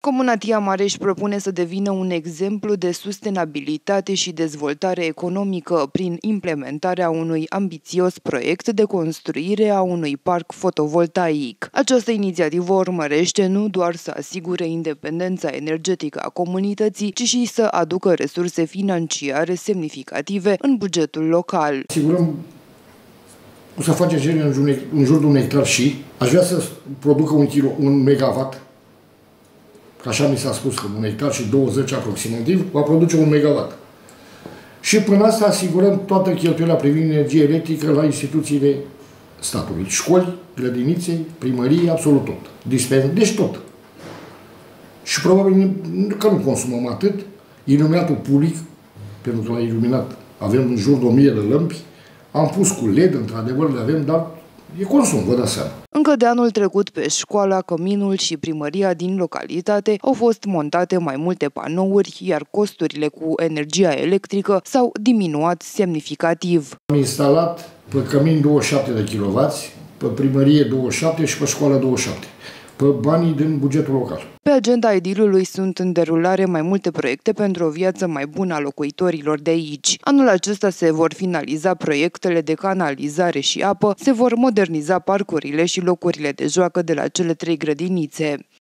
Comuna Tâia Mare își propune să devină un exemplu de sustenabilitate și dezvoltare economică prin implementarea unui ambițios proiect de construire a unui parc fotovoltaic. Această inițiativă urmărește nu doar să asigure independența energetică a comunității, ci și să aducă resurse financiare semnificative în bugetul local. Asigurăm o să facem în jur de un hectar și aș vrea să producă un megawatt. Așa mi s-a spus că un hectar și 20 aproximativ va produce 1 megawatt. Și până asta asigurăm toată cheltuiala privind energie electrică la instituțiile statului. Școli, grădinițe, primărie, absolut tot. Deci tot. Și probabil că nu consumăm atât. Iluminatul public, pentru că la iluminat avem în jur de 1000 de lămpi, am pus cu LED, într-adevăr le avem, dar e consum, vă dați seama. Încă de anul trecut, pe școala, căminul și primăria din localitate au fost montate mai multe panouri, iar costurile cu energia electrică s-au diminuat semnificativ. Am instalat pe cămin 27 de kW, pe primărie 27 și pe școală 27, pe banii din bugetul local. Pe agenda edilului sunt în derulare mai multe proiecte pentru o viață mai bună a locuitorilor de aici. Anul acesta se vor finaliza proiectele de canalizare și apă, se vor moderniza parcurile și locurile de joacă de la cele 3 grădinițe.